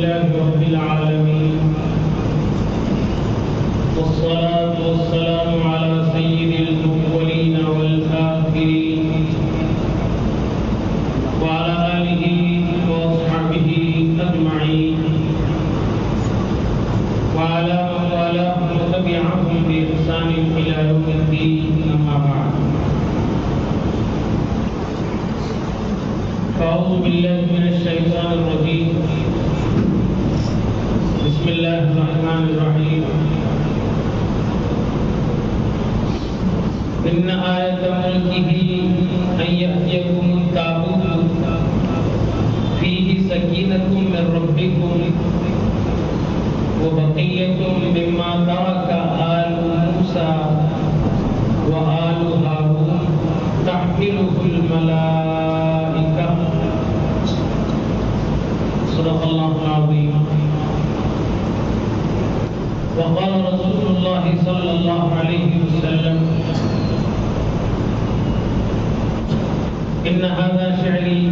لله رب العالمين والصلاة والسلام على سيد الأولين والآخرين وعلى آله وأصحابه أجمعين وعلى من والاهم وتبعهم بإحسان إلى يوم الدين أما بعد أعوذ بالله من الشيطان الرجيم بسم الله الرحمن الرحيم إن آية ملكه أن يأتيكم التابوت فيه سكينة من ربكم وبقية مما ترك آل موسى وآل هارون تحمله الملائكة صدق الله العظيم. وقال رسول الله صلى الله عليه وسلم إن هذا شعري.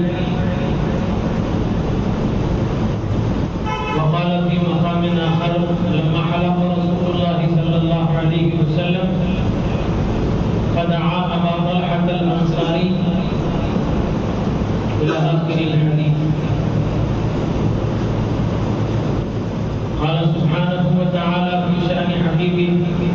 وقال في مقام آخر لما حلق رسول الله صلى الله عليه وسلم فدعا أبا طلحة الأنصاري إلى آخر الحديث. قال سبحانه وتعالى في شأن حبيبه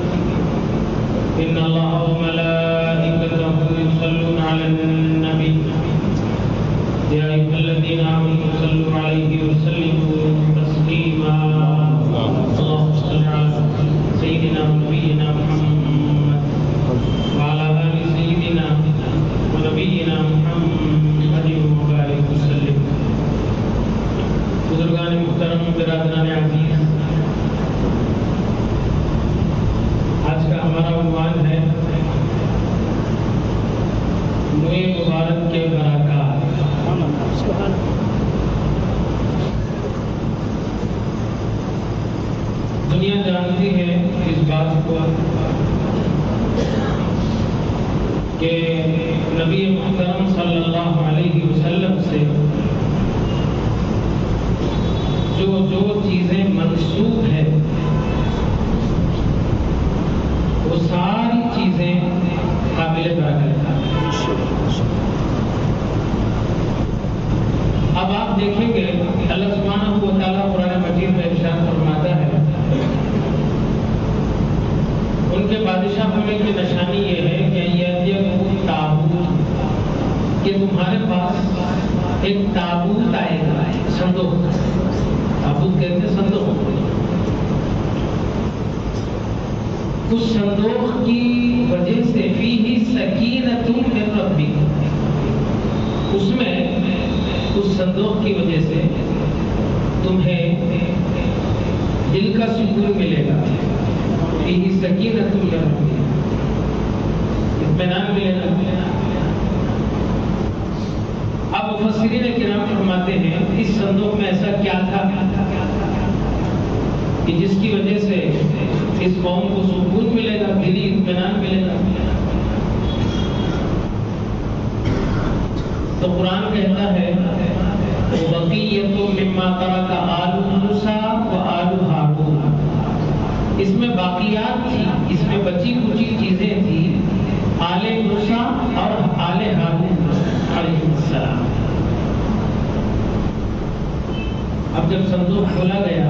إن الله وملائكته يصلون على النبي يا أيها الذين آمنوا صلوا عليه وسلموا تسليما. اللهم صل على سيدنا ونبينا محمد وعلى آل سيدنا ونبينا محمد وبارك وسلم. بزرگان محترم، برادران عزیز، آج کا ہمارا عنوان ہے موئے مبارک کے برکات. دنیا جانتی ہے اس بات کو کہ نبی محترم صلی اللہ علیہ وسلم سے جو چیزیں منسوب ہیں وہ ساری چیزیں قابل برکت ہیں. اب آپ دیکھیں گے اللہ سبحانہ و تعالیٰ قرآن مجید میں ارشاد فرماتا ہے ان کے بادشاہ ہونے کی نشانی یہ ہے کہ یہ تابوت کہ تمہارے پاس ایک تابوت آئے گا. صندوق، تابوت کہتے ہیں صندوق. اس صندوق کی وجہ سے فیہ سکینۃ من ربک، اس میں اس صندوق کی وجہ سے تمہیں دل کا سکون ملے گا. فیہ سکینۃ من ربک، اطمینان ملے گا. اب مفسرین کرام فرماتے ہیں اس صندوق میں ایسا کیا تھا کہ جس کی وجہ سے اس قوم کو سکون ملے گا، دلی اطمینان ملے گا. تو قرآن کہتا ہے وَبَقِيَّةٌ مِّمَّا تَرَكَ آلُ مُوسَىٰ وَآلُ هَارُونَ. اس میں باقیات تھی، اس میں بچی کچی چیزیں تھی آل موسیٰ اور آل ہارون علیہ السلام. اب جب صندوق کھولا گیا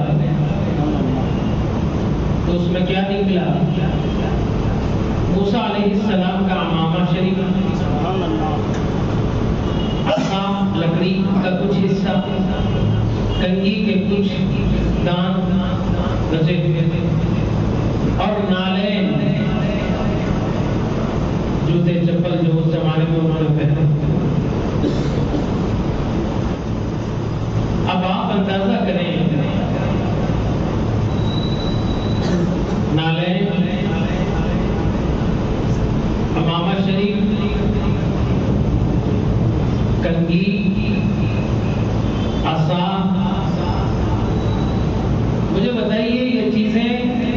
تو اس میں کیا نکلا؟ موسیٰ علیہ السلام کا امامہ شریف، عصا لکڑی کا کچھ حصہ، کنگھی کے کچھ دان بچے ہوئے تھے، اور نالین، جوتے چپل جو اس زمانے میں انہوں نے پہنے. اب آپ اندازہ کریں نالین، امامہ شریف، کنگھی، عصا. مجھے بتائیے یہ چیزیں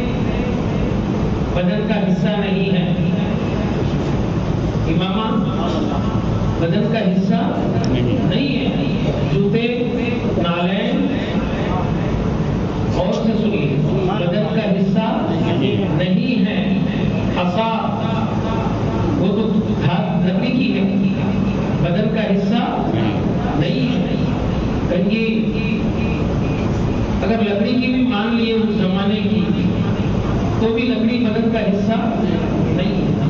بدن کا حصہ نہیں ہے. امامہ بدن کا حصہ نہیں ہے. جوتے، نالین کہیں اگر لکڑی کی بھی مان لیے اس زمانے کی تو بھی لکڑی بدن کا حصہ نہیں ہے.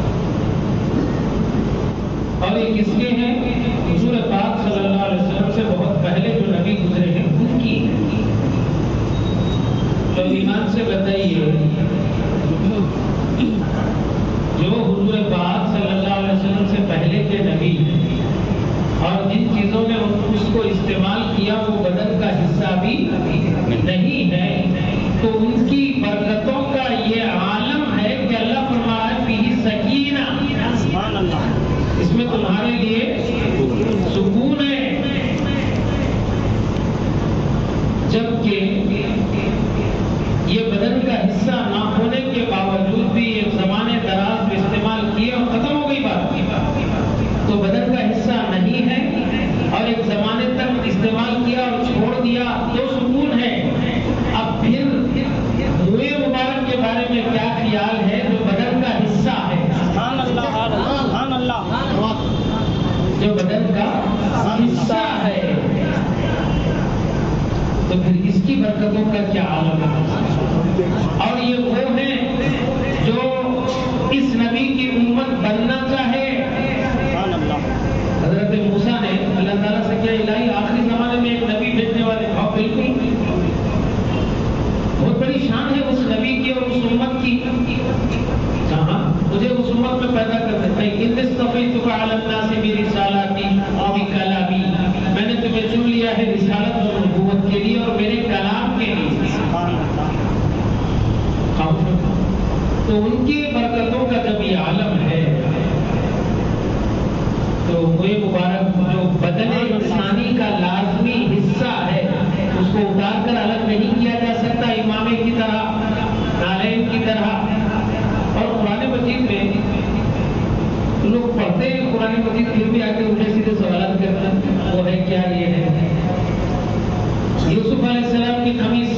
اور یہ کس کے ہیں؟ حضور پاک صلی اللہ علیہ وسلم سے بہت پہلے جو نبی گزرے ہیں ان کی. تو ایمان سے بتائیے جو حضور پاک صلی اللہ علیہ وسلم سے پہلے کے نبی اور جن چیزوں نے اس کو استعمال کیا وہ بدن کا حصہ بھی نہیں ہے، تو ان کی برکتوں کا یہ عالم ہے کہ اللہ فرمایا ہے فیہ سکینہ، اس میں تمہارے لیے سکون ہے. جبکہ یہ بدن کا حصہ نہ ہونے کے باوجود بھی ایک زمانے دراز میں استعمال کیا اور ختم ہو گئی بات، تو بدن کا حصہ نہیں ہے. اور ایک زمانے تک استعمال کیا اور چھوڑ دیا تو سکون ہے. اب پھر منہ مبارک کے بارے میں کیا خیال ہے جو بدن کا حصہ ہے؟ جو بدن کا حصہ ہے تو پھر اس کی برکتوں کا کیا عالم ہے. اور یہ وہ ہے جو اس نبی کی امت بننا چاہے. حضرت موسیٰ نے اللہ تعالیٰ سے کیا الہی آخری زمانے میں ایک نبی بھیجنے والے. اور بالکل بہت بڑی شان ہے اس نبی کی اور اس امت کی. کہاں مجھے اس امت میں پیدا کر دیتا ہے. ان اصطفیتک علی الناس برسالاتی وبکلامی، میں نے تمہیں چن لیا ہے رسالت اور نبوت کے لیے اور میرے کلام کے لیے. تو ان کی برکتوں کا جب یہ عالم ہے تو منہ مبارک جو بدن انسانی کا لازمی حصہ ہے اس کو اتار کر الگ نہیں کیا جا سکتا امامے کی طرح، نالین کی طرح. اور قرآن مجید میں لوگ پڑھتے ہیں قرآن مجید پھر بھی آ کے الٹے سیدھے سوالات کرتے ہیں وہ ہے کیا یہ ہے. یوسف علیہ السلام کی قمیص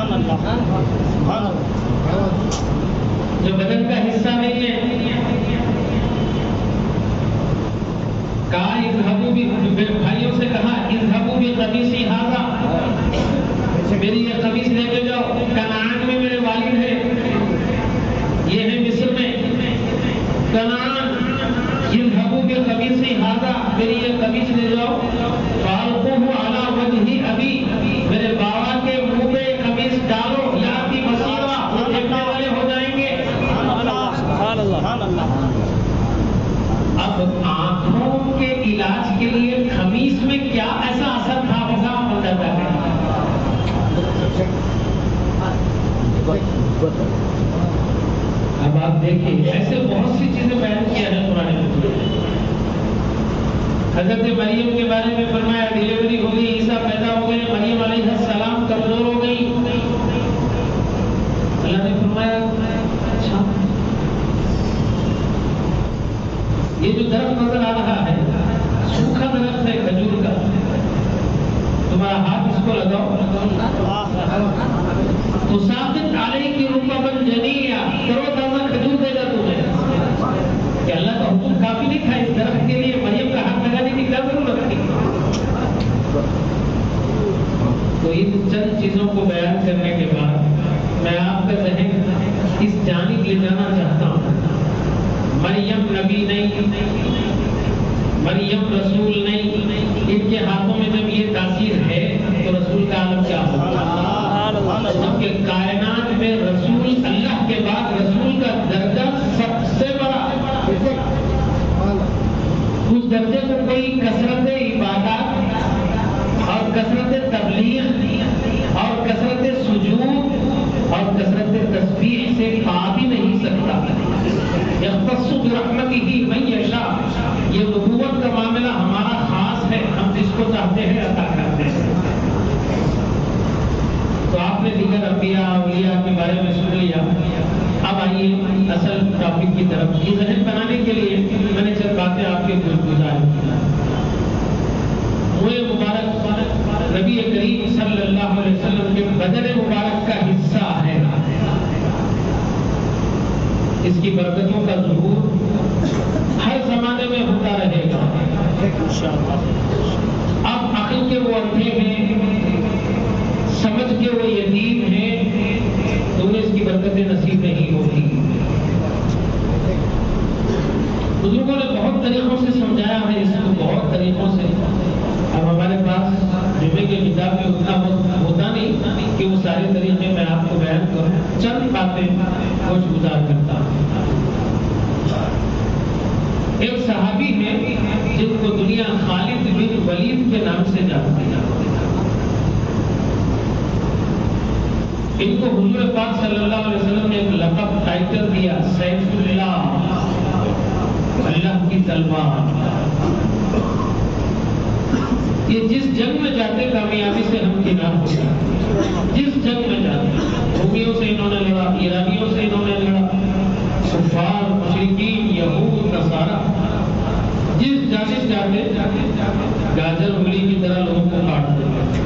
جو بدن کا حصہ نہیں ہے، کہا اذهبوا بھائیوں سے کہا اذهبوا بقمیصی ھذا، میری یہ قمیص لے کے جاؤ. کنعان میں میرے والد ہیں، یہ ہے مصر میں کنعان. اذهبوا بقمیصی ھذا، میری یہ قمیص لے جاؤ. فالقوه علی وجه ابی، میرے بابا کے منہ پہ قمیص ڈالو. یاتی بصیرا، وہ دیکھنے والے ہو جائیں گے. اب آنکھوں کے علاج کے لیے قمیص میں کیا ایسا اثر تھا ہوگا ہو جاتا ہے. اب آپ دیکھیں ایسے بہت سی چیزیں بیان کیا ہے قرآن میں. حضرت مریم کے بارے میں فرمایا ڈیلیوری ہو گئی، عیسیٰ پیدا ہو گئے، مریم علیہ السلام کمزور ہو گئی. اللہ نے فرمایا اچھا یہ جو درخت نظر آ رہا ہے سوکھا درخت ہے کھجور کا، تمہارا ہاتھ اس کو لگاؤ تو ثابت علیہ کی رطبا جنیہ، ترو تازہ کھجور دے گا تمہیں. کہ اللہ کا حکم کافی نہیں تھا اس درخت کے لیے مریم کا ہاتھ لگانے کی کیا ضرورت تھی؟ تو ان چند چیزوں کو بیان کرنے کے بعد میں آپ کا ذہن اس جانب لے جانا چاہتا ہوں. مریم نبی نہیں، مریم رسول نہیں. ان کے ہاتھوں میں جب یہ تاثیر ہے تو رسول کا عالم کیا ہوگا؟ جبکہ کائنات میں رسول اللہ کے بعد رسول کا درجہ سب سے بڑا. اس درجے کو کوئی کثرت عبادات اور کثرت تبلیغ اور کثرت سجود اور کثرت تسبیح سے پا بھی نہیں سکتا. یختص برحمتہ من یشاء، یہ نبوت کا معاملہ ہمارا خاص ہے، ہم جس کو چاہتے ہیں عطا کرتے ہیں. تو آپ نے دیگر انبیاء اولیاء کے بارے میں سن لیا. اب آئیے اصل ٹاپک کی طرف. یہ ذہن بنانے کے لیے میں نے چند باتیں آپ کے گزاری. منہ مبارک نبی کریم صلی اللہ علیہ وسلم کے بدن مبارک کا حصہ ہے. اس کی برکتوں کا ظہور ہر زمانے میں ہوتا رہے گا. اب عقل کے وہ اندھے ہیں، سمجھ کے وہ یتیم ہیں، تو انہیں اس کی برکتیں نصیب نہیں ہوتی۔ بزرگوں نے بہت طریقوں سے سمجھایا ہے اس کو، بہت طریقوں سے۔ اب ہمارے پاس جمعے کے کتاب میں اتنا وقت ہوتا نہیں کہ وہ سارے طریقے میں آپ کو بیان کروں، چند باتیں خوش گزار کرتا ہوں۔ ایک صحابی ہے جن کو دنیا خالد بن ولید کے نام سے جانتی ہے۔ ان کو حضور پاک صلی اللہ علیہ وسلم نے ایک لقب ٹائٹل دیا، سیف اللہ، اللہ کی تلوار۔ یہ جس جنگ میں جاتے کامیابی سے ہمکنار ہو جاتے، جس جنگ میں جاتے، رومیوں سے انہوں نے لڑا، ایرانیوں سے انہوں نے لڑا، کفار، مشرکین، یہود، نصارہ، جس جانب جاتے گاجر انگلی کی طرح لوگوں کو کاٹ دیتے۔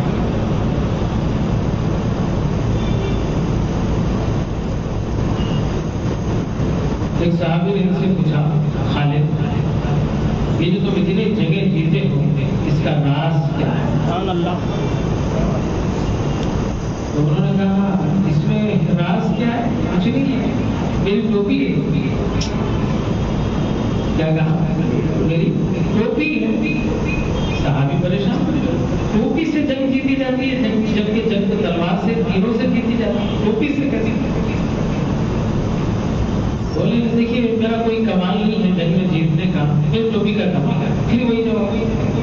ایک صحابی نے ان سے پوچھا، خالد یہ جو تم اتنی جگہ جیتے ہو اس کا راز کیا ہے؟ تو انہوں نے کہا اس میں راز کیا ہے؟ کچھ نہیں ہے، میری ٹوپی ہے۔ کیا کہا؟ میری ٹوپی ہے۔ صحابی پریشان، ٹوپی سے جنگ جیتی جاتی ہے، جبکہ جنگ تلوار سے، تیروں سے جیتی جاتی ہے، ٹوپی سے کیسے؟ بولے دیکھیے میرا کوئی کمال نہیں ہے جنگ میں جیتنے کا، پھر ٹوپی کا کمال ہے۔ پھر وہی جواب،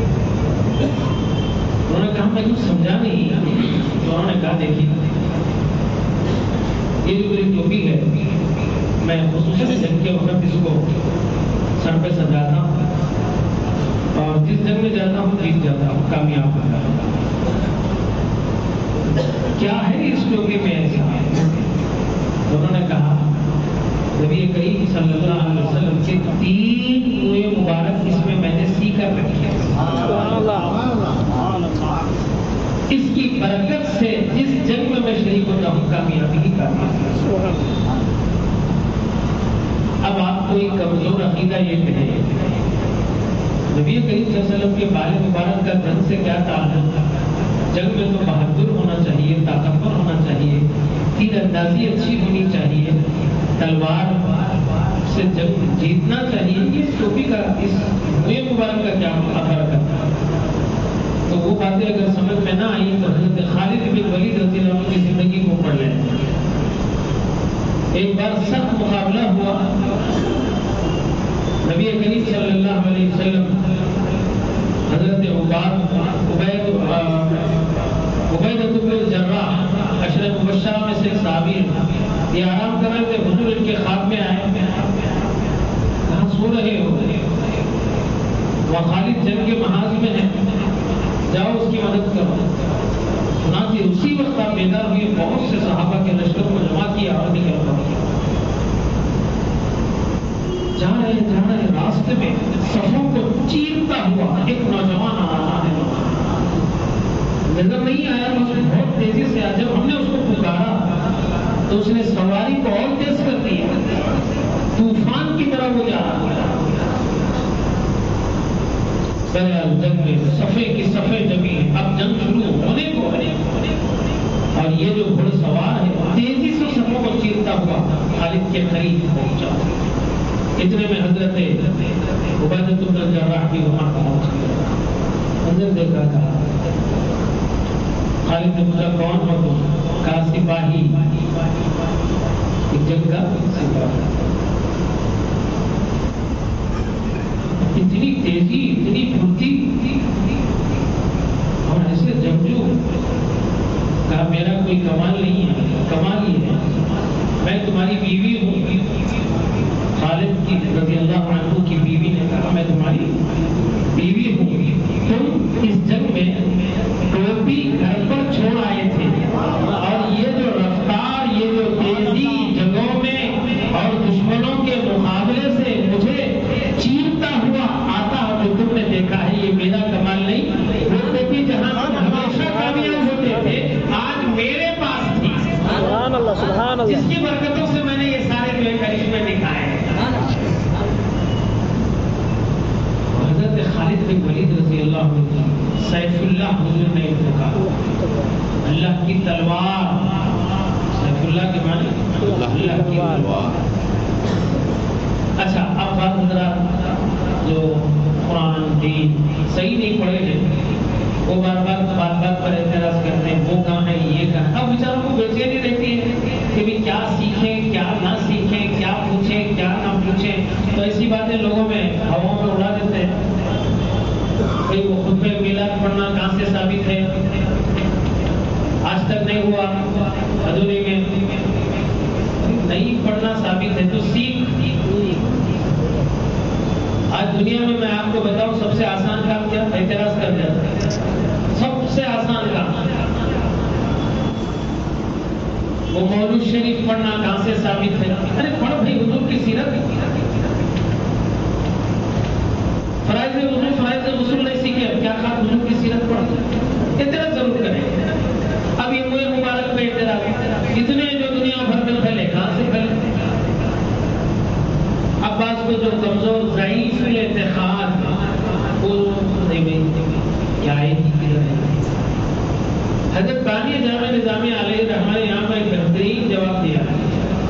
انہوں نے کہا میں کچھ سمجھا نہیں۔ تو انہوں نے کہا دیکھیے یہ جو میری ٹوپی ہے میں خصوصاً جنگ کے وقت اس کو سر پہ سجاتا ہوں اور جس جنگ میں جاتا ہوں جیت جاتا ہوں، کامیاب ہوتا ہوں۔ کیا ہے اس ٹوپی میں ایسا؟ انہوں نے کہا نبی کریم صلی اللہ علیہ وسلم کے 3 روئے مبارک اس میں میں نے سی کر رکھی ہے۔ اس کی برکت سے جس جنگ میں میں شریک ہوتا ہوں کامیابی ہی کامیابی۔ اب آپ کو ایک کمزور عقیدہ یہ کہے نبی کریم صلی اللہ علیہ وسلم کے بال مبارک کا جنگ سے کیا تعلق؟ جنگ میں تو بہادر ہونا چاہیے، طاقتور ہونا چاہیے، تیر اندازی اچھی ہونی چاہیے، تلوار سے جنگ جیتنا چاہیے۔ اس ٹوپی کا، اس روئے مبارک کا کیا اثر کرتا ہے؟ تو وہ باتیں اگر سمجھ میں نہ آئی تو حضرت خالد بن ولید رضی اللہ عنہ کی زندگی کو پڑھ لیں۔ ایک بار سخت مقابلہ ہوا، نبی کریم صلی اللہ علیہ وسلم حضرت عبیدہ بن الجراح عشرہ مبشرہ میں سے ایک صحابی ہیں، یہ آرام کر رہے تھے، حضور ان کے خواب میں آئے، کہاں سو رہے ہو؟ وہ خالد جنگ کے محاذ میں ہے، جاؤ اس کی مدد کرو۔ چنانچہ اسی وقت آپ بیدار ہوئے، بہت سے صحابہ کے لشکر کو جمع کیا اور نکل پڑے۔ جا رہے راستے میں صفوں کو چیرتا ہوا ایک نوجوان آ رہا ہے، نظر نہیں آیا، بس بہت تیزی سے آیا۔ جب ہم نے اس کو پکارا تو اس نے سواری کو اور تیز کر دیا، طوفان کی طرح وہ جا رہا۔ جنگ میں صفے کی صفے جمی، اب جنگ شروع ہونے کو ہے، اور یہ جو گھڑ سوار ہے تیزی سے صفوں کو چیرتا ہوا خالد کے قریب پہنچا۔ اتنے میں حضرت عبیدہ بن الجراح بھی وہاں پہنچ گیا، منظر دیکھ رہا تھا۔ خالد نے پوچھا کون ہو تم؟ کہا سپاہی، ایک جنگ کا سپاہی۔ اتنی تیزی، اتنی پھرتی اور ایسے جنگجو۔ کہا میرا کوئی کمال نہیں ہے، کمال یہ ہے میں تمہاری بیوی ہوں۔ خالد کی رضی اللہ عنہ کی بیوی نے کہا میں تمہاری بیوی ہوں، تم اس جنگ میں ٹوپی گھر پر چھوڑ آئے تھے، اور یہ جو رفتار، یہ جو تیزی جنگوں میں اور دشمنوں کے مقابلے سے مجھے چیرتا ہوا آتا جو تم نے دیکھا ہے، یہ میرا کمال نہیں۔ وہ ٹوپی جہاں ہمیشہ کامیاب ہوتے تھے آج میرے پاس تھی، سبحان اللہ سبحان اللہ، جس کی برکتوں سے میں نے یہ سارے جو کرشمے دکھائے۔ حضرت خالد بن ولید رضی اللہ عنہ سیف اللہ اللہ کی تلوار، سیف اللہ کے معنی اللہ کی تلوار۔ اچھا، اب بات حضرات جو قرآن دین صحیح نہیں پڑھے ہیں وہ بار بات پر اعتراض کرتے ہیں، وہ کہاں ہے یہ کہاں ہے۔ اب بیچاروں کو بے چینی رہتی ہے کہ بھی کیا سیکھیں کیا نہ سیکھیں، کیا پوچھیں کیا نہ پوچھیں، تو ایسی باتیں لوگوں میں ہواؤں میں اڑا دیتے ہیں۔ بھئی وہ خطبہ میلاد پڑھنا کہاں سے ثابت ہے؟ آج تک نہیں ہوا ادھوری میں، نہیں پڑھنا ثابت ہے تو سیکھ۔ آج دنیا میں آپ کو بتاؤں سب سے آسان کام کیا؟ اعتراض کر جاتا ہے، سب سے آسان کام وہ مولود شریف پڑھنا کہاں سے ثابت ہے؟ ارے پڑھ بھائی حضور کی سیرت، فرائض وضو فرائض غسل نہیں سیکھے، کیا کہا حضور کی سیرت پڑھ؟ اعتراض ضرور کریں۔ اب یہ موئے مبارک پہ اعتراض اتنے جو دنیا بھر میں پھیلے، کہاں سے پھیلے؟ عباس کو جو کمزور ضعیف اعتقاد وہ نہیں بھائی کیا ہے؟ حضرت بانی جامع نظامیہ علیہ رحمہ یہاں پر ایک بہترین جواب دیا ہے۔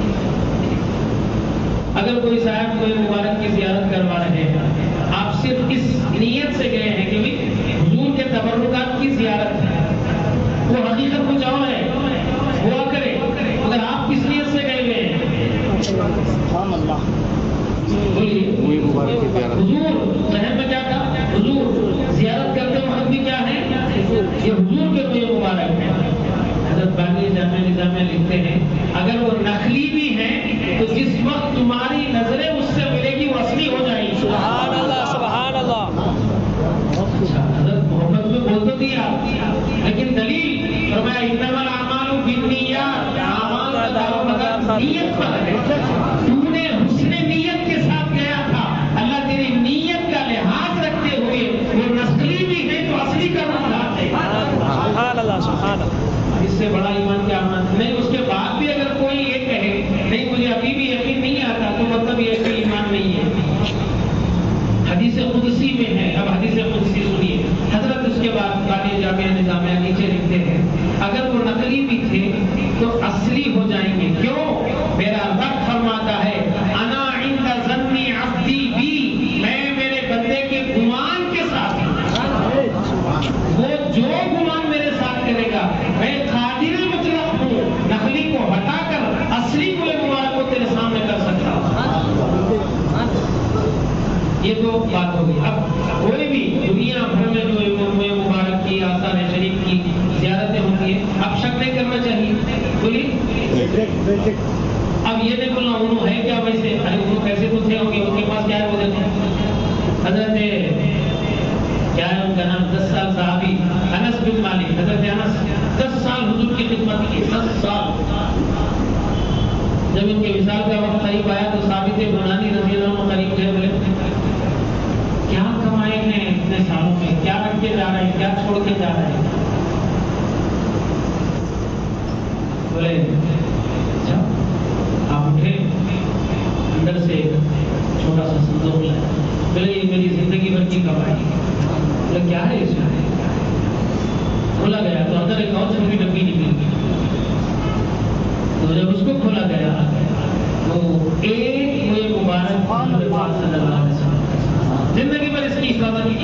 اگر کوئی صاحب کوئی مبارک کی زیارت کروا رہے ہیں، آپ صرف اس نیت سے گئے ہیں کہ حضور کے تبرکات کی زیارت ہے، وہ حقیقت کچھ اور ہے، ہوا کرے، اگر آپ کس نیت سے گئے ہوئے ہیں؟ سبحان اللہ، بولیے حضور ذہن میں کیا تھا؟ حضور زیارت کرتے وقت بھی کیا ہے؟ یہ حضور کے کوئی مبارک ہے۔ حضرت بانی جامع نظامیہ لکھتے ہیں اگر وہ نقلی بھی ہیں تو جس وقت تمہاری نظریں اس سے ملے گی وہ اصلی ہو جائے گی۔ سبحان اللہ سبحان اللہ۔ حضرت محمد میں بول تو دیا لیکن دلیل فرمایا انما الاعمال بالنیات، اعمال کا دعویٰ مگر نیت پر ہے۔ تو نے حسن نیت کے ساتھ گیا تھا، اللہ تیری نیت کا لحاظ رکھتے ہوئے وہ نقلی بھی ہے تو اصلی کا مطلب ہے۔ سبحان اللہ سبحان اللہ۔ اس سے بڑا ایمان کیا مانتے نہیں؟ اس کے بعد بھی اگر کوئی یہ کہے نہیں مجھے ابھی بھی یقین نہیں آتا تو مطلب یہ کوئی ایمان نہیں ہے۔ حدیث قدسی میں ہے، اب حدیث قدسی سنیے حضرت، اس کے بعد بانی جامع نظامیہ نیچے لکھتے ہیں اگر وہ نقلی بھی تھے تو اصلی ہو جائیں گے۔ کیوں؟ میرا رب فرماتا ہے انا عند ظن عبدی بی، میں میرے بندے کے گمان کے ساتھ ہوں، وہ جو گمان میرے ساتھ کرے گا میں قادر مطلق ہوں، نقلی کو ہٹا کر اصلی کو مبارک کو تیرے سامنے کر سکتا ہوں۔ یہ تو بات ہوگی۔ اب کوئی بھی دنیا بھر میں جو مبارک کی آثار شریف کی زیارتیں ہوتی ہیں، اب شک نہیں کرنا چاہیے۔ بولیے اب یہ نہیں بولنا انہوں ہے کیا ویسے، ارے انہوں کیسے تو تھے ہوں گے، ان کے پاس کیا ہے وہ دیکھیں۔ حضرت کیا ہے ان کا نام، 10 سال صحابی انس بن مالک، حضرت انس 10 سال حضور کی خدمت کی، 10 سال۔ جب ان کے وصال کا وقت قریب آیا تو ثابت بنانی رضی اللہ عنہ قریب گئے، بولے کیا کمائے ہیں اتنے سالوں میں، کیا رکھ کے جا رہے ہیں، کیا چھوڑ کے جا رہے ہیں؟ بولے اچھا آپ اٹھے، اندر سے ایک چھوٹا سا صندوق لائے، بولے یہ میری زندگی بھر کی کمائی۔ بولے کیا ہے اس میں؟ کھولا گیا تو اندر ایک اور چھوٹی ڈبی نکلی، تو جب اس کو کھولا گیا تو ایک ہوئے مبارک صلی اللہ علیہ وسلم زندگی بھر اس کی حفاظت کی،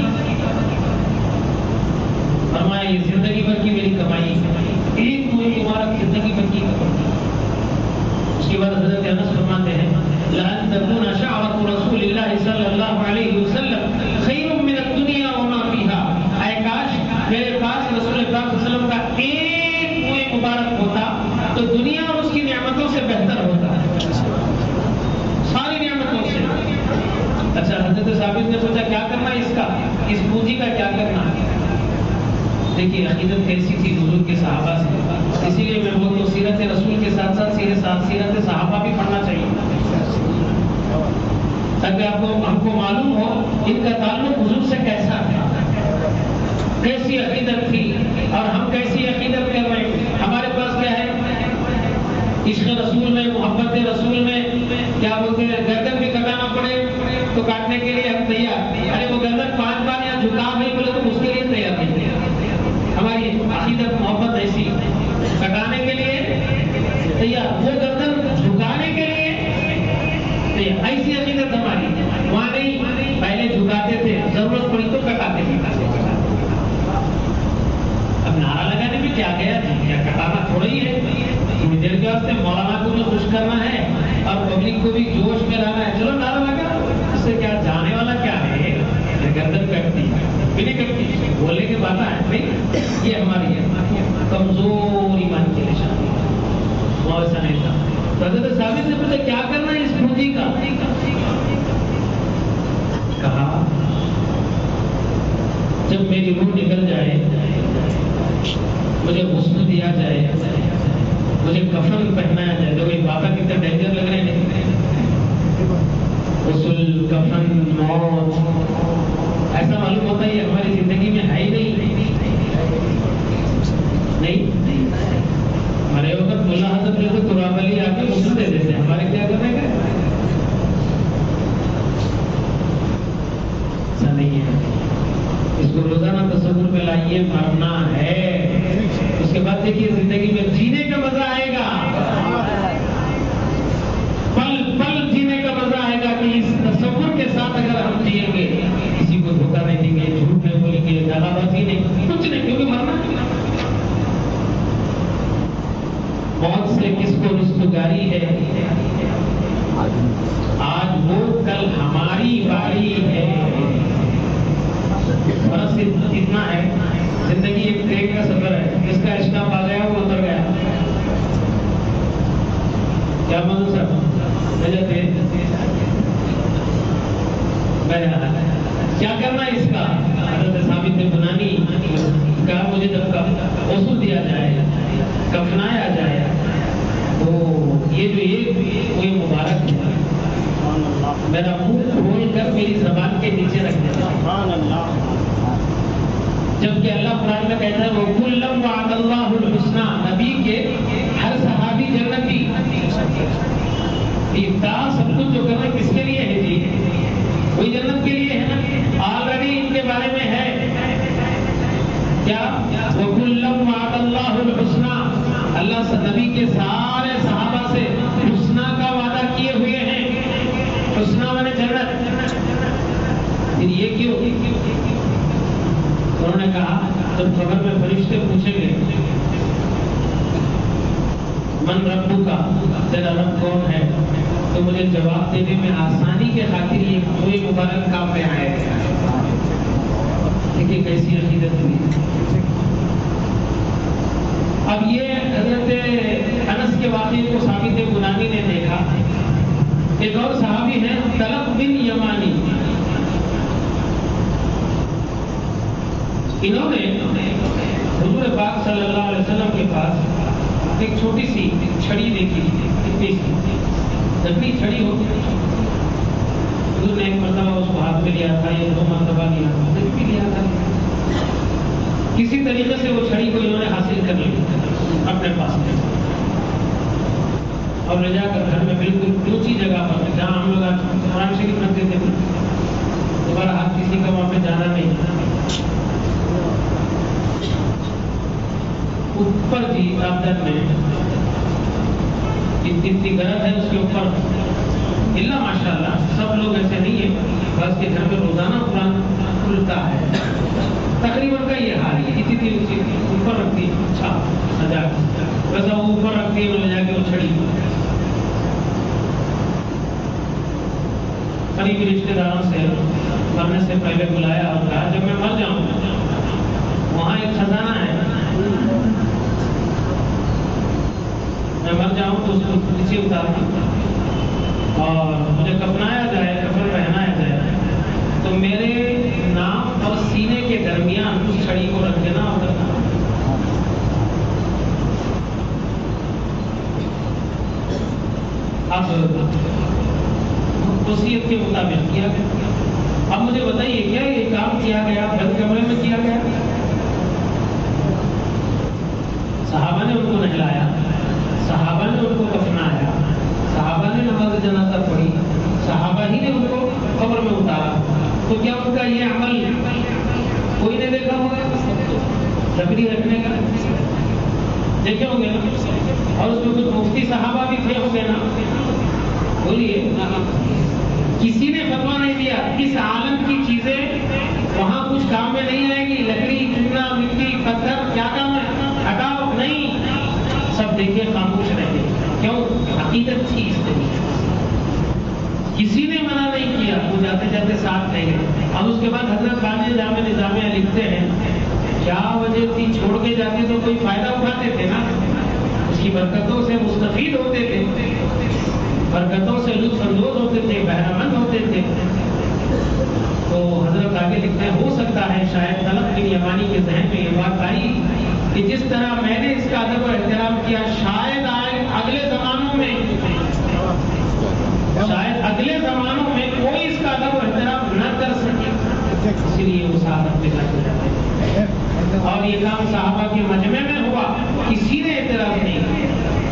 فرمایا یہ زندگی بھر کی میری کمائی، ایک ہوئے مبارک زندگی بھر کی کمائی۔ اس کے بعد حضرت انس فرماتے ہیں لَأَن تَكُونَ شَعْرَةُ رَسُولِ اللَّهِ صلی اللہ علیہ وسلم خَيْرٌ مِّنَ الدُّنْيَا وَمَا فِيهَا، اے کاش میرے پاس رسول پاک صلی اللہ علیہ وسلم کا ایک ہوئے مبارک ہوتا تو دنیا اور اس کی نعمتوں سے بہتر ہوتا، ساری نعمتوں سے۔ اچھا حضرت ثابت نے سوچا کیا کرنا ہے اس کا، اس پونجی کا کیا کرنا ہے؟ دیکھیے عقیدت کیسی تھی حضور کے صحابہ سے، اسی لیے میں بولتا ہوں سیرت رسول کے ساتھ ساتھ سیرت صحابہ بھی پڑھنا چاہیے تاکہ ہم کو معلوم ہو ان کا تعلق حضور سے کیسا ہے، کیسی عقیدت تھی اور ہم کیسی عقیدت کر رہے ہیں۔ ہمارے پاس کیا ہے؟ عشق رسول میں، محبت رسول میں کیا بولتے ہیں، گردن بھی کٹانا پڑے تو کاٹنے کے لیے ہم تیار، ارے وہ گردن 5 بار یا جھکا نہیں بولے تو اس کے لیے تیار نہیں۔ ہماری عقیدت محبت ایسی کیا گیا جی، کیا کٹانا تھوڑا ہی ہے، تھوڑی دیر کے واسطے مولانا کو بھی خوش کرنا ہے اور پبلک کو بھی جوش میں لانا ہے، چلو نعرہ لگا، اس سے کیا جانے والا کیا ہے، گردن کٹتی بھی نہیں کٹتی، بولنے کی بات ہے نہیں، یہ ہماری ہے کمزور ایمان کی نشانی، وہ ایسا نہیں تھا۔ حضرت ثابت نے پوچھا کیا کرنا ہے اس پونجی کا، کہا جب میری روح نکل جائے، مجھے غسل دیا جائے، مجھے کفن پہنایا جائے، تو یہ بابا کتنے ڈینجر لگ رہے ہیں، غسل، کفن، موت، ایسا معلوم ہوتا ہے یہ ہماری زندگی میں ہے ہی نہیں، ہمارے وقت ملا حضرت نے تو قرآن علی آ کے غسل دے دیتے، ہمارے کیا کرنے کا ایسا نہیں ہے، اس کو روزانہ تصور میں لائیے، مرنا ہے، اس کے بعد دیکھیے زندگی میں جینے کا مزہ آئے گا، پل پل جینے کا مزہ آئے گا کہ اس تصور کے ساتھ اگر ہم جیئیں گے، کسی کو دھوکہ نہیں دیں گے، جھوٹ نہیں بولیں گے، دغا بازی نہیں، کچھ نہیں، کیونکہ مرنا موت سے کس کو رستگاری ہے، آج وہ کل ہماری باری ہے، فرض اتنا ہے، زندگی ایک ٹرین کا سفر ہے، جس کا اسٹاپ آ گیا وہ اتر گیا، کیا مانو سر کیا کرنا ہے اس کا، حضرت ثابت بنانی کہا مجھے جب غسل دیا جائے، کفنایا جائے، تو یہ جو یہ مبارک ہے، میرا منہ کھول کر میری زبان کے نیچے رکھ دینا، جبکہ اللہ قرآن میں کہتا ہے وَكُلًّا وَعَدَ اللَّهُ الْحُسْنَى، نبی کے ہر صحابی جنتی، ابتدا سب کچھ جو کرنا کس کے لیے ہے جی، وہی جنت کے لیے ہے نا، آلریڈی ان کے بارے میں ہے کیا، وَكُلًّا وَعَدَ اللَّهُ الْحُسْنَى، اللہ نبی کے سارے صحابہ سے حسنہ کا وعدہ کیے ہوئے ہیں، حسنہ میں جنت، پھر یہ کیوں، انہوں نے کہا جب قبر میں فرشتے پوچھیں گے من ربو کا، تیرا رب کون ہے، تو مجھے جواب دینے میں آسانی کے خاطر یہ کوئی مبارک کام میں آئے گا، دیکھیے کیسی عقیدت ہوئی۔ اب یہ حضرت انس کے واقعے کو ثابت بنانی نے دیکھا، ایک اور صحابی ہیں طلق بن یمانی، انہوں نے حضور پاک صلی اللہ علیہ وسلم کے پاس ایک چھوٹی سی چھڑی دیکھی، اتنی سی جتنی چھڑی ہوتی، حضور نے ایک مرتبہ اس کو ہاتھ میں لیا تھا، یا 2 مرتبہ لیا تھا، پھر بھی لیا تھا، کسی طریقے سے وہ چھڑی کو انہوں نے حاصل کر لی اپنے پاس میں، اور لے جا کر گھر میں بالکل اونچی جگہ پر، جہاں ہم لوگ قرآن شریف رکھتے تھے، دوبارہ ہاتھ کسی کا وہاں پہ جانا نہیں، اوپر جی دفتر میں اتنی گرد ہے، اس کے اوپر اللہ ماشاءاللہ سب لوگ ایسے نہیں ہیں، بس کے گھر میں روزانہ قرآن کھلتا ہے، تقریباً کا یہ حال ہے، اتنی اوپر رکھتی ہے، اچھا سجا ویسا وہ اوپر رکھتی ہے، لے جا کے وہ چھڑی قریبی رشتے داروں سے مرنے سے پہلے بلایا اور کہا جب میں مر جاؤں وہاں ایک خزانہ ہے، میں مر جاؤں تو اس کو نیچے اتارنا اور مجھے کفنایا جائے، کفن پہنایا جائے، تو میرے نام اور سینے کے درمیان اس چھڑی کو رکھ دینا اور کرنا۔ اب وصیت کے مطابق کیا گیا۔ اب مجھے بتائیے کیا یہ کام کیا گیا بند کمرے میں کیا گیا؟ صحابہ نے ان کو نہلایا، صحابہ نے ان کو کفنایا، صحابہ نے نماز جنازہ پڑھی، صحابہ ہی نے ان کو قبر میں اتارا، تو کیا ان کا یہ عمل کوئی نے دیکھا ہوگا؟ جبری رکھنے کا دیکھے ہوں گے نا، اور اس میں کچھ مفتی صحابہ بھی تھے ہوں گے نا، بولیے کسی نے فتوا نہیں دیا، اس عالم کی چیزیں وہاں کچھ کام میں نہیں آئے گی، لکڑی، چونا، مٹی، پتھر کیا کام ہے، ہٹا جاتے جاتے ساتھ لے گئے. اب اس کے بعد حضرت بانی جامع نظامیہ لکھتے ہیں کیا وجہ تھی چھوڑ کے جاتے تو کوئی فائدہ اٹھاتے تھے نا, اس کی برکتوں سے مستفید ہوتے تھے, برکتوں سے لطف اندوز ہوتے تھے, بہرہ مند ہوتے تھے. تو حضرت آگے لکھتے ہیں ہو سکتا ہے شاید طلب بن یمانی کے ذہن میں یہ بات آئی کہ جس طرح میں نے اس کا ادب و احترام کیا شاید اگلے زمانوں میں کوئی اس کا ادب و احترام نہ کر سکے, اسی لیے وہ صحابہ کے ساتھ جاتے ہیں. اور یہ کام صحابہ کے مجمع میں ہوا, کسی نے اعتراض نہیں کیا.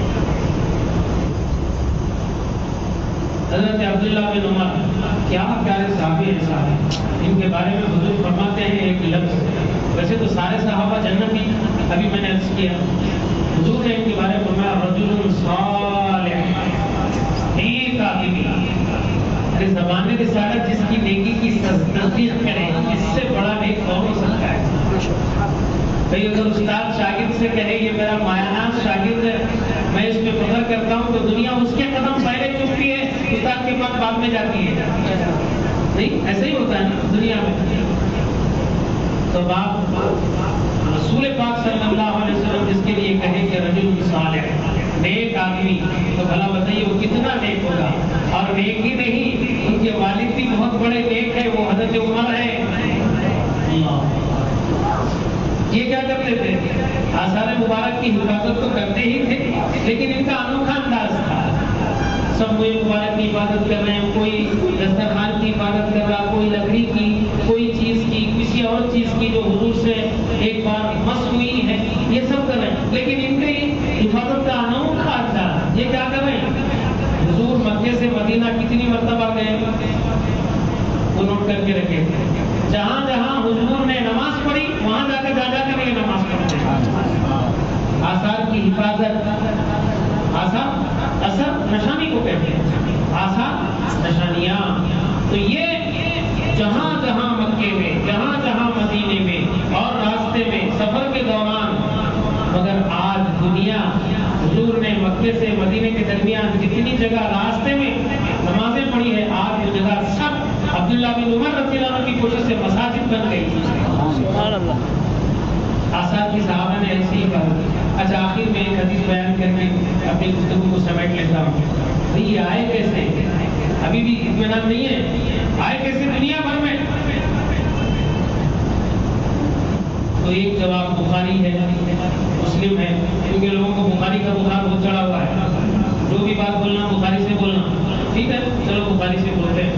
حضرت عبداللہ بن عمر کیا پیارے صحابی ہیں صاحب, ان کے بارے میں حضور فرماتے ہیں ایک لفظ, ویسے تو سارے صحابہ جنتی, ابھی میں نے عرض کیا حضور نے ان کے بارے میں فرمایا رجل صالح, ایک آدمی. ارے زبان رسالت جس کی نیکی کی تصدیق کرے اس سے بڑا نیک کون ہو سکتا ہے. بھئی اگر استاد شاگرد سے کہے یہ میرا مایاناز شاگرد ہے, میں اس پہ فخر کرتا ہوں, تو دنیا اس کے قدم پہلے چکتی ہے, استاد کے پاس بعد میں جاتی ہے. نہیں ایسا ہی ہوتا ہے نا دنیا میں. تو باپ رسول پاک صلی اللہ علیہ وسلم جس کے لیے کہے کہ رجل صالح, نیک آدمی, تو بھلا بتائیے وہ کتنا نیک ہوگا. اور نیک ہی نہیں, ان کے والد بھی بہت بڑے نیک ہے, وہ حضرت عمر ہے. یہ کیا کرتے تھے, آثار مبارک کی حفاظت تو کرتے ہی تھے, لیکن ان کا انوکھا انداز تھا. سب کوئی مبارک کی حفاظت کر رہے ہیں, کوئی دسترخوان کی حفاظت کر رہا, کوئی لکڑی کی, کوئی چیز کی, کسی اور چیز کی جو حضور سے ایک بار مس ہوئی ہے, یہ سب کر رہے ہیں. لیکن ان کی حفاظت کا انوکھا انداز, یہ کیا کر رہے ہیں, حضور مکے سے مدینہ کتنی مرتبہ گئے وہ نوٹ کر کے رکھے. جہاں جہاں حضور نے نماز پڑھی وہاں جا کر یہ نماز پڑھتے ہیں. آثار کی حفاظت, اثر نشانی کو کہتے ہیں, آثار نشانیاں. تو یہ جہاں جہاں مکے میں, جہاں جہاں مدینے میں اور راستے میں سفر کے دوران, مگر آج دنیا حضور نے مکے سے مدینے کے درمیان جتنی جگہ راستے میں نمازیں پڑھی ہے, آج وہ جگہ سب عبداللہ بن عمر رضی اللہ عنہ کی کوشش سے مساجد بن گئی. سبحان اللہ. آثار کی صحابہ نے ایسی ہی کہا. اچھا آخر میں ایک حدیث بیان کر کے اپنی گفتگو کو سمیٹ لیتا ہوں. بھئی یہ آئے کیسے, ابھی بھی اطمینان نہیں ہے, آئے کیسے دنیا بھر میں. تو ایک جواب بخاری ہے, مسلم ہے, کیونکہ لوگوں کو بخاری کا بخار بہت چڑھا ہوا ہے. جو بھی بات بولنا بخاری سے بولنا, ٹھیک ہے چلو بخاری سے بولتے ہیں.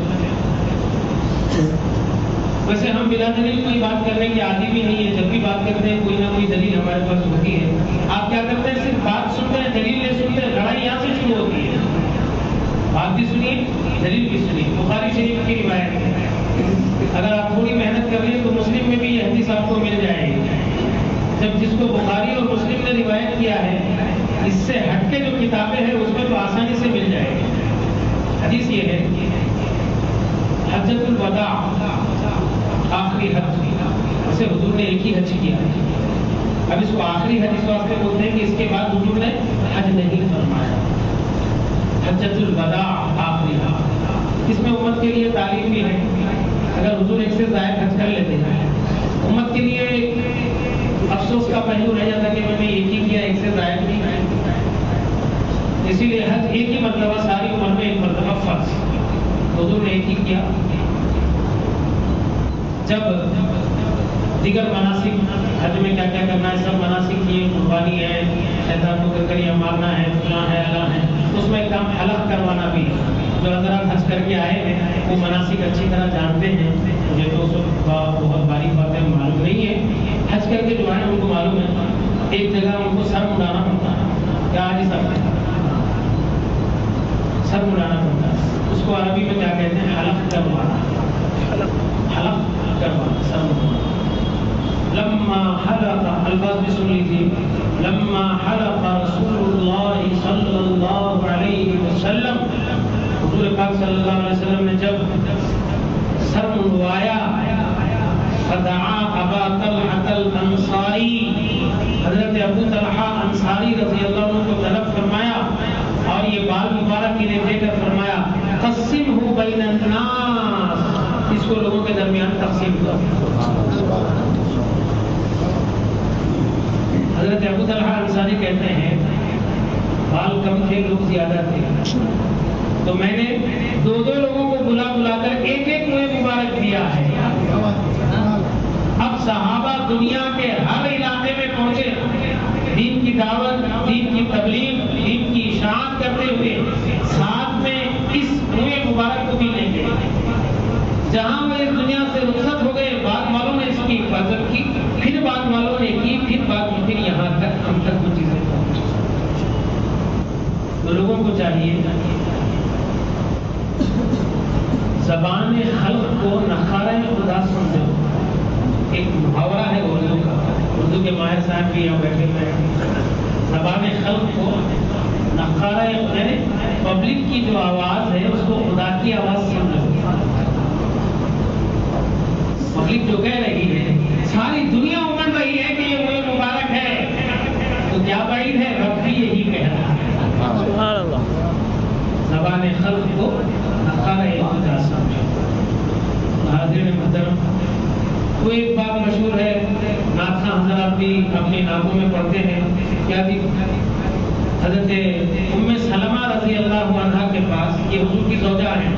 ویسے ہم بلا دلیل کوئی بات کرنے کے عادی بھی نہیں ہے, جب بھی بات کرتے ہیں کوئی نہ کوئی دلیل ہمارے پاس ہوتی ہے. آپ کیا کرتے ہیں, صرف بات سنتے ہیں, دلیل نہیں سنتے ہیں. لڑائی یہاں سے شروع ہوتی ہے. بات بھی سنیے, دلیل بھی سنیے. بخاری شریف کی روایت ہے, اگر آپ تھوڑی محنت کر لیں تو مسلم میں بھی یہ حدیث آپ کو مل جائے گی. جب جس کو بخاری اور مسلم نے روایت کیا ہے, اس سے ہٹ کے جو کتابیں ہیں اس میں تو آسانی سے مل جائے گی. حدیث یہ ہے حجۃ الوداع, آخری حج. اسے حضور نے ایک ہی حج کیا. اب اس کو آخری حج اس واسطے بولتے ہیں کہ اس کے بعد حضور نے حج نہیں فرمایا. حجۃ الوداع, آخری حج. اس میں امت کے لیے تعلیم بھی ہے. اگر حضور ایک سے زائد حج کر لیتے ہیں, امت کے لیے افسوس کا پہلو رہ جاتا کہ میں نے ایک ہی کیا, ایک سے زائد نہیں. اسی لیے حج ایک ہی مرتبہ, ساری عمر میں ایک مرتبہ فرض. حضور نے ایک ہی کیا. جب دیگر مناسک, حج میں کیا کیا کرنا ہے, سب مناسک کیے, قربانی ہے, شیطان کو کرکریاں مارنا ہے, فلاں ہے, اعلیٰ ہے, اس میں ایک کام حلق کروانا بھی. جو حضرات حج کر کے آئے ہیں وہ مناسک اچھی طرح جانتے ہیں. مجھے تو بہت باریک باتیں معلوم نہیں ہے. حج کر کے جو آئے ان کو معلوم ہے, ایک جگہ ان کو سر مڑانا پڑتا ہے. کیا آج سر مڑانا پڑتا ہے. اس کو عربی میں کیا کہتے ہیں, حلق کروانا. حلق کروانا, سر مڑانا. لما حلق, الفاظ بھی سن لیجیے, لما حلق رسول اللہ صلی اللہ علیہ وسلم, حضور پاک صلی اللہ علیہ وسلم نے جب سر منڈوایا, فدعا ابا طلحة الانصاری, حضرت ابو طلحہ انصاری رضی اللہ عنہ کو طلب فرمایا اور یہ بال مبارک انہیں دے کر فرمایا قسمہ بین الناس, اس کو لوگوں کے درمیان تقسیم کر. حضرت ابو طلحہ انصاری کہتے ہیں بال کم تھے لوگ زیادہ تھے تو میں نے دو لوگوں کو بلا کر ایک منہ مبارک دیا ہے. اب صحابہ دنیا کے ہر علاقے میں پہنچے دین کی دعوت، دین کی تبلیغ، دین کی اشاعت کرتے ہوئے ساتھ میں اس منہ مبارک کو بھی لیں گے. جہاں وہ اس دنیا سے رخصت ہو گئے بعد والوں نے اس کی حفاظت کی، پھر بعد والوں نے کی، پھر یہاں تک ہم تک وہ چیزیں پہنچی. تو لوگوں کو چاہیے زبان خلق کو نخارہ خدا سمجھو. ایک محاورہ ہے اردو کا، اردو کے ماہر صاحب بھی یہاں بیٹھے ہوئے ہیں. زبان خلق کو نخارہ خدا، پبلک کی جو آواز ہے اس کو خدا کی آواز سمجھو. پبلک جو کہہ رہی ہے، ساری دنیا امن رہی ہے کہ یہ منہ مبارک ہے، تو کیا بعید ہے رب بھی یہی کہہ رہا ہے. سبحان اللہ. زبان خلق کو نخارہ خدا سمجھو. حاضرین محترم، وہ ایک بات مشہور ہے، نعت خواں حضرات بھی اپنی نعتوں میں پڑھتے ہیں. کیا بھی حضرت ام سلمہ رضی اللہ عنہا کے پاس، یہ حضور کی زوجہ ہیں،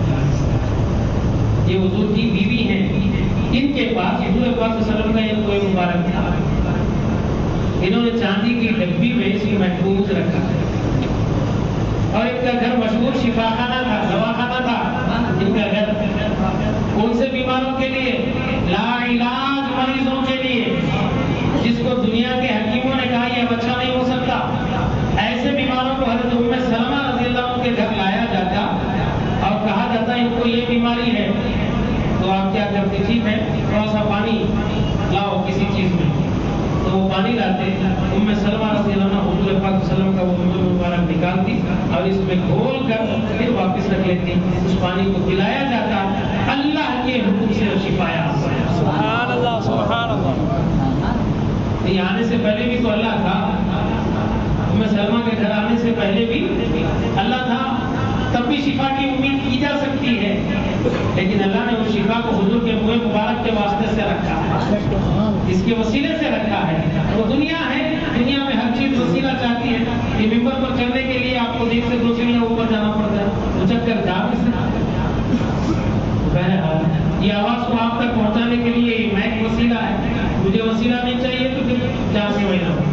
یہ حضور کی بیوی ہیں، ان کے پاس حضور پاک صلی اللہ علیہ وسلم کا ایک کوئی مبارک تھا. انہوں نے چاندی کی ڈبی میں اس کو محفوظ رکھا اور ان کا گھر مشہور شفا خانہ تھا، دوا خانہ تھا. ان کا گھر کون سے بیماروں کے لیے؟ لا علاج مریضوں کے لیے، جس کو دنیا کے حکیموں نے کہا یہ اچھا نہیں ہو سکتا، ایسے بیماروں کو حضرت ام سلمہ رضی اللہ عنہ کے گھر لایا جاتا اور کہا جاتا ان کو یہ بیماری ہے. تو آپ کیا کرتے؟ ٹھیک ہے تھوڑا سا پانی لاؤ کسی چیز میں، تو وہ پانی لاتے. ام سلمہ رضی اللہ عنہ حضور پاک صلی اللہ علیہ وسلم کا وہ منہ مبارک نکالتی اور اس میں گھول کر پھر واپس رکھ لیتی. اس پانی کو پلایا جاتا، اللہ کے حکم سے شفایا. سبحان اللہ سبحان اللہ. یہ آنے سے پہلے بھی تو اللہ تھا، ام سلمہ کے گھر آنے سے پہلے بھی اللہ تھا، تب بھی شفا کی امید کی جا سکتی ہے. لیکن اللہ نے اس شفا کو حضور کے منہ مبارک کے واسطے سے رکھا ہے، اس کے وسیلے سے رکھا ہے. وہ دنیا ہے، دنیا میں ہر چیز وسیلہ چاہتی ہے. یہ ممبر پر چڑھنے کے لیے آپ کو 1 سے 2 سیڑھیاں اوپر جانا پڑتا ہے، اچک کر جا نہیں سکتے. بہرحال یہ آواز کو آپ تک پہنچانے کے لیے یہ مائک وسیلہ ہے. مجھے وسیلہ نہیں چاہیے تو پھر جا کے وہی نہ ہو.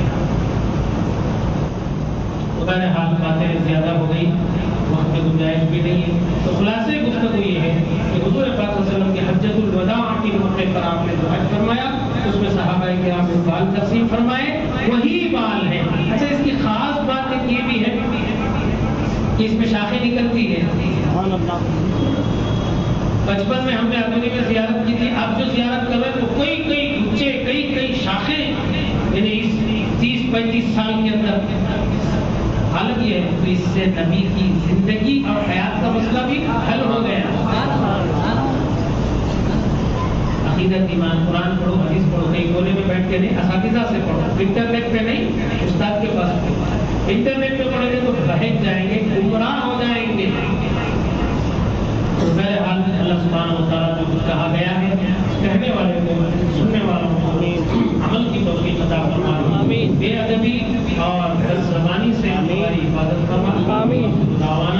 بہرحال باتیں زیادہ ہو گئی، وقت کی گنجائش بھی نہیں ہے. تو خلاصے گفتگو یہ ہے کہ حضور پاک صلی اللہ علیہ وسلم کی حجۃ الوداع کی موقع پر آپ نے جو حج فرمایا اس میں صحابہ کرام نے بال تقسیم فرمائے، وہی بال ہیں. اچھا اس کی خاص بات ایک یہ بھی ہے کہ اس میں شاخیں نکلتی ہیں. بچپن میں ہم نے ادونی میں زیارت کی تھی، اب جو زیارت کر رہے ہیں تو کئی گچے، کئی شاخیں، یعنی اس 30-35 سال کے اندر. حالت یہ ہے تو اس سے نبی کی زندگی اور حیات کا مسئلہ بھی حل ہو گیا. عقیدت، ایمان، قرآن پڑھو، حدیث پڑھو، کہیں گولے میں بیٹھ کے نہیں، اساتذہ سے پڑھو، انٹرنیٹ پہ نہیں، استاد کے پاس پڑھو. انٹرنیٹ پہ پڑھیں گے تو بہک جائیں گے، گمراہ ہو جائیں گے. تو بہرحال اللہ سبحانہ و تعالیٰ جو کچھ کہا گیا ہے، کہنے والے کو، سننے والوں کو عمل کی توفیق عطا فرمائے. بے ادبی اور بد زبانی سے ہماری حفاظت فرما. آمین.